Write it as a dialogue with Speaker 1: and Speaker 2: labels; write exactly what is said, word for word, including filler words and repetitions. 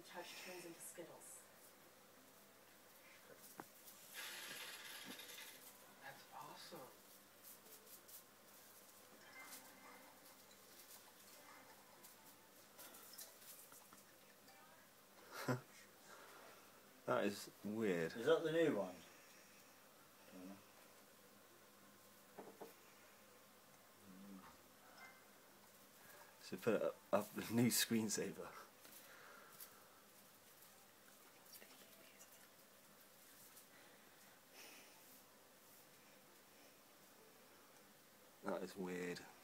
Speaker 1: touch turns into Skittles.
Speaker 2: That's awesome.
Speaker 3: That is weird.
Speaker 4: Is that the new one?
Speaker 3: So put it up, up the new screensaver. That is weird.